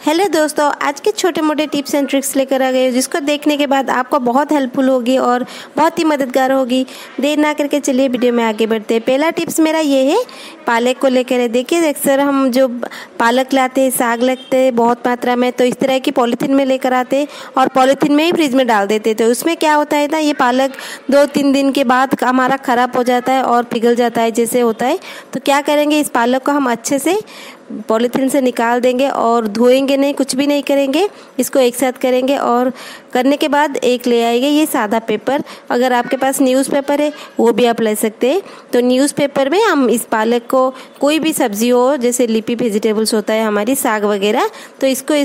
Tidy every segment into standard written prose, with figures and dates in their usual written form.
Hello दोस्तों, आज के छोटे मोटे टिप्स एंड ट्रिक्स लेकर आ गए जिसको देखने के बाद आपको बहुत हेल्पफुल होगी और बहुत ही मददगार होगी। देर ना करके चलिए वीडियो में आगे बढ़ते हैं। पहला टिप्स मेरा ये है, पालक को लेकर है। देखिए अक्सर हम जो पालक लाते हैं, साग लगते हैं बहुत मात्रा में, तो इस तरह की पॉलीथीन में लेकर आते हैं और पॉलीथीन में ही फ्रिज में डाल देते। तो उसमें क्या होता है ना, ये पालक 2-3 दिन के बाद हमारा ख़राब हो जाता है और पिघल जाता है जैसे होता है। तो क्या करेंगे, इस पालक को हम अच्छे से पॉलीथीन से निकाल देंगे और धोएंगे नहीं, कुछ भी नहीं करेंगे, इसको एक साथ करेंगे। और करने के बाद एक ले आएंगे ये सादा पेपर। अगर आपके पास न्यूज़पेपर है वो भी आप ले सकते हैं। तो न्यूज़पेपर में हम इस पालक को, कोई भी सब्जी हो जैसे लीफी वेजिटेबल्स होता है हमारी, साग वगैरह, तो इसको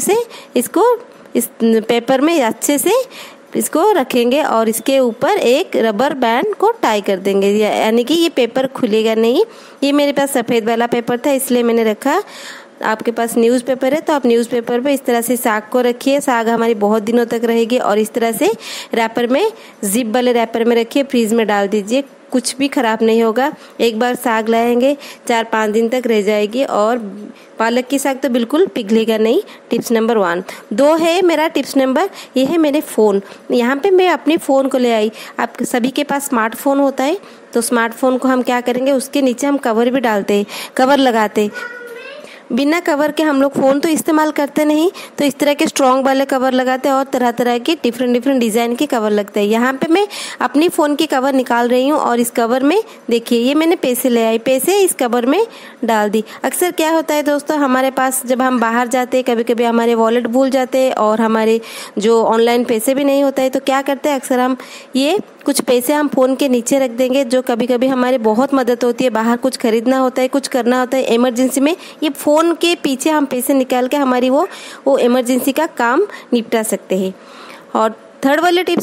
इस पेपर में अच्छे से इसको रखेंगे और इसके ऊपर एक रबर बैंड को टाई कर देंगे, यानी कि ये पेपर खुलेगा नहीं। ये मेरे पास सफ़ेद वाला पेपर था इसलिए मैंने रखा। आपके पास न्यूज़पेपर है तो आप न्यूज़पेपर पे इस तरह से साग को रखिए। साग हमारी बहुत दिनों तक रहेगी और इस तरह से रैपर में, जिप वाले रैपर में रखिए, फ्रीज में डाल दीजिए, कुछ भी ख़राब नहीं होगा। एक बार साग लाएंगे 4-5 दिन तक रह जाएगी और पालक की साग तो बिल्कुल पिघलेगा नहीं। Tips number 1। 2 है मेरा टिप्स नंबर, ये है मेरे फ़ोन। यहाँ पे मैं अपने फ़ोन को ले आई। आप सभी के पास स्मार्टफोन होता है, तो स्मार्टफोन को हम क्या करेंगे, उसके नीचे हम कवर भी डालते हैं, कवर लगाते। बिना कवर के हम लोग फ़ोन तो इस्तेमाल करते नहीं, तो इस तरह के स्ट्रॉन्ग वाले कवर लगाते हैं और तरह तरह के डिफरेंट डिज़ाइन के कवर लगते हैं। यहाँ पे मैं अपनी फ़ोन की कवर निकाल रही हूँ और इस कवर में देखिए, ये मैंने पैसे ले आई, पैसे इस कवर में डाल दी। अक्सर क्या होता है दोस्तों, हमारे पास जब हम बाहर जाते हैं, कभी कभी हमारे वॉलेट भूल जाते हैं और हमारे जो ऑनलाइन पैसे भी नहीं होता है, तो क्या करते हैं, अक्सर हम ये कुछ पैसे हम फ़ोन के नीचे रख देंगे, जो कभी कभी हमारे बहुत मदद होती है। बाहर कुछ खरीदना होता है, कुछ करना होता है इमरजेंसी में, ये फ़ोन के पीछे हम पैसे निकाल के हमारी वो इमरजेंसी का काम निपटा सकते हैं। और थर्ड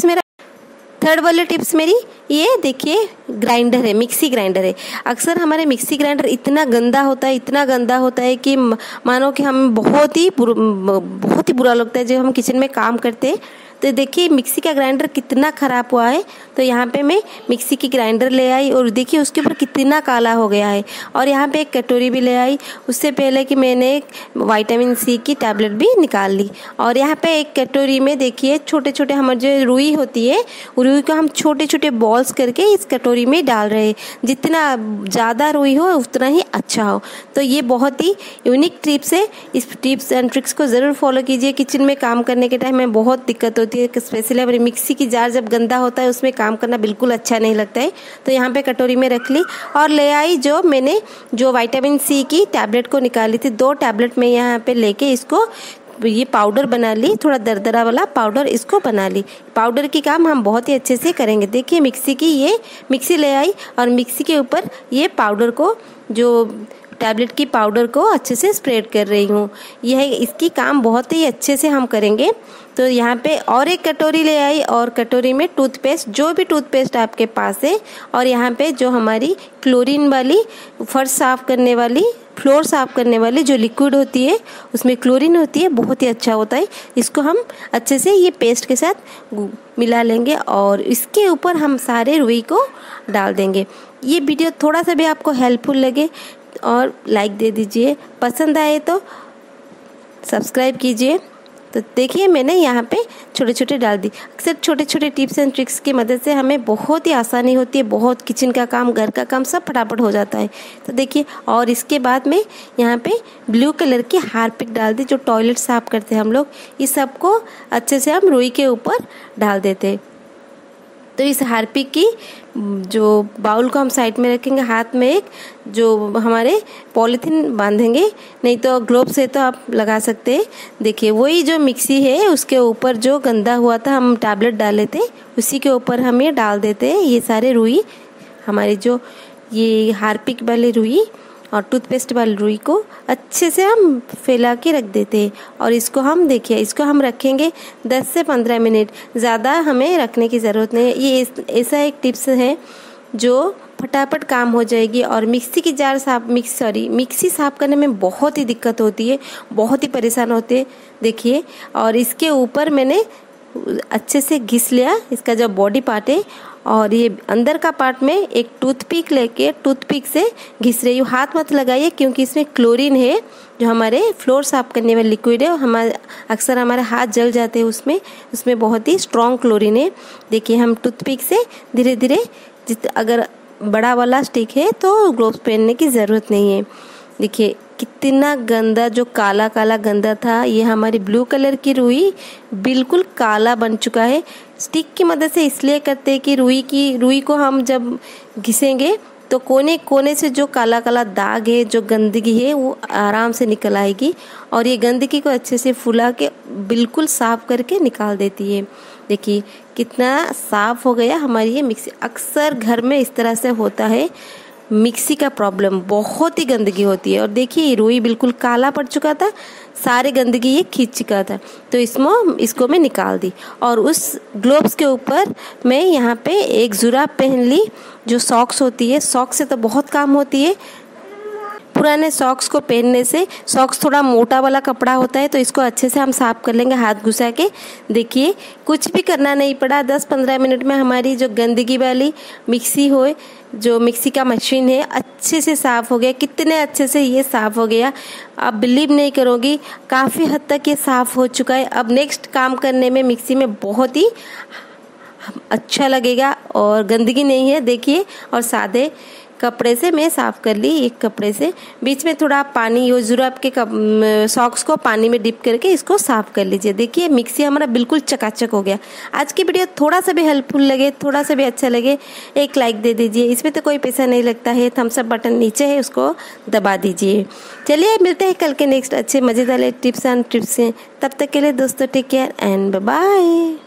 वाली टिप्स मेरी ये देखिए, ग्राइंडर है, मिक्सी ग्राइंडर है। अक्सर हमारे मिक्सी ग्राइंडर इतना गंदा होता है कि मानो कि हमें बहुत ही बुरा लगता है जब हम किचन में काम करते हैं। तो देखिए मिक्सी का ग्राइंडर कितना ख़राब हुआ है। तो यहाँ पे मैं मिक्सी की ग्राइंडर ले आई और देखिए उसके ऊपर कितना काला हो गया है। और यहाँ पे एक कटोरी भी ले आई, उससे पहले कि मैंने एक विटामिन सी की टैबलेट भी निकाल ली। और यहाँ पे एक कटोरी में देखिए छोटे छोटे हमारे जो रुई होती है, रुई को हम छोटे छोटे बॉल्स करके इस कटोरी में डाल रहे हैं। जितना ज़्यादा रुई हो उतना ही अच्छा हो। तो ये बहुत ही यूनिक टिप्स है। इस टिप्स एंड ट्रिक्स को ज़रूर फॉलो कीजिए। किचन में काम करने के टाइम में बहुत दिक्कत होती है, स्पेशली हमारी मिक्सी की जार जब गंदा होता है उसमें काम करना बिल्कुल अच्छा नहीं लगता है। तो यहाँ पे कटोरी में रख ली और ले आई जो मैंने विटामिन सी की टैबलेट को निकाली थी। 2 टैबलेट में यहाँ पे लेके इसको ये पाउडर बना ली, थोड़ा दरदरा वाला पाउडर इसको बना ली। पाउडर की काम हम बहुत ही अच्छे से करेंगे। देखिए मिक्सी ले आई और मिक्सी के ऊपर ये पाउडर को, जो टैबलेट की पाउडर को अच्छे से स्प्रेड कर रही हूँ। इसकी काम बहुत ही अच्छे से हम करेंगे। तो यहाँ पे और एक कटोरी ले आई और कटोरी में टूथपेस्ट, जो भी टूथपेस्ट आपके पास है, और यहाँ पे जो हमारी क्लोरीन वाली फर्श साफ करने वाली, फ्लोर साफ करने वाली जो लिक्विड होती है उसमें क्लोरीन होती है, बहुत ही अच्छा होता है। इसको हम अच्छे से ये पेस्ट के साथ मिला लेंगे और इसके ऊपर हम सारे रुई को डाल देंगे। ये वीडियो थोड़ा सा भी आपको हेल्पफुल लगे और लाइक दे दीजिए, पसंद आए तो सब्सक्राइब कीजिए। तो देखिए मैंने यहाँ पे छोटे छोटे डाल दी। अक्सर छोटे छोटे टिप्स एंड ट्रिक्स की मदद से हमें बहुत ही आसानी होती है, बहुत किचन का काम, घर का काम सब फटाफट हो जाता है। तो देखिए, और इसके बाद में यहाँ पे ब्लू कलर की हार्पिक डाल दी, जो टॉयलेट साफ करते हैं हम लोग। इस सबको अच्छे से हम रुई के ऊपर डाल देते हैं। तो इस हार्पिक की जो बाउल को हम साइड में रखेंगे, हाथ में एक जो हमारे पॉलीथीन बांधेंगे, नहीं तो ग्लोव से तो आप लगा सकते हैं। देखिए वही जो मिक्सी है उसके ऊपर जो गंदा हुआ था, हम टैबलेट डाले थे, उसी के ऊपर हम ये डाल देते हैं। ये सारे रुई हमारे जो ये हार्पिक वाली रुई और टूथपेस्ट वाली रुई को अच्छे से हम फैला के रख देते हैं। और इसको हम देखिए, इसको हम रखेंगे 10 से 15 मिनट, ज़्यादा हमें रखने की ज़रूरत नहीं है। ये ऐसा एक टिप्स है जो फटाफट काम हो जाएगी। और मिक्सी साफ करने में बहुत ही दिक्कत होती है, बहुत ही परेशान होते हैं। देखिए, और इसके ऊपर मैंने अच्छे से घिस लिया इसका जो बॉडी पार्ट है, और ये अंदर का पार्ट में एक टूथपिक लेके टूथपिक से घिस रही हूँ। हाथ मत लगाइए क्योंकि इसमें क्लोरीन है, जो हमारे फ्लोर साफ करने वाला लिक्विड है, अक्सर हमारे हाथ जल जाते हैं उसमें बहुत ही स्ट्रॉन्ग क्लोरीन है। देखिए हम टूथपिक से धीरे धीरे, अगर बड़ा वाला स्टिक है तो ग्लोव्स पहनने की ज़रूरत नहीं है। देखिए कितना गंदा, जो काला काला गंदा था, ये हमारी ब्लू कलर की रुई बिल्कुल काला बन चुका है। स्टिक की मदद से इसलिए करते हैं कि रुई को हम जब घिसेंगे तो कोने कोने से जो काला काला दाग है, जो गंदगी है, वो आराम से निकल आएगी और ये गंदगी को अच्छे से फुला के बिल्कुल साफ करके निकाल देती है। देखिए कितना साफ हो गया हमारी ये मिक्सी। अक्सर घर में इस तरह से होता है, मिक्सी का प्रॉब्लम, बहुत ही गंदगी होती है। और देखिए रुई बिल्कुल काला पड़ चुका था, सारे गंदगी ये खींच चुका था, तो इसको मैं निकाल दी। और उस ग्लोव्स के ऊपर मैं यहाँ पे एक जुराब पहन ली, जो सॉक्स होती है। सॉक्स से तो बहुत काम होती है। पुराने सॉक्स को पहनने से, सॉक्स थोड़ा मोटा वाला कपड़ा होता है, तो इसको अच्छे से हम साफ कर लेंगे हाथ घुसा के। देखिए कुछ भी करना नहीं पड़ा, 10-15 मिनट में हमारी जो गंदगी वाली जो मिक्सी का मशीन है अच्छे से साफ़ हो गया। कितने अच्छे से ये साफ़ हो गया, आप बिलीव नहीं करोगी, काफ़ी हद तक ये साफ़ हो चुका है। अब नेक्स्ट काम करने में मिक्सी में बहुत ही अच्छा लगेगा और गंदगी नहीं है। देखिए, और सादे कपड़े से मैं साफ़ कर ली, एक कपड़े से। बीच में थोड़ा पानी, यो जुराब के सॉक्स को पानी में डिप करके इसको साफ़ कर लीजिए। देखिए मिक्सी हमारा बिल्कुल चकाचक हो गया। आज की वीडियो थोड़ा सा भी हेल्पफुल लगे, थोड़ा सा भी अच्छा लगे, एक लाइक दे दीजिए। इसमें तो कोई पैसा नहीं लगता है, थम्स अप बटन नीचे है, उसको दबा दीजिए। चलिए मिलते हैं कल के नेक्स्ट अच्छे मज़ेदार टिप्स एंड ट्रिप्स से। तब तक के लिए दोस्तों take care and bye bye.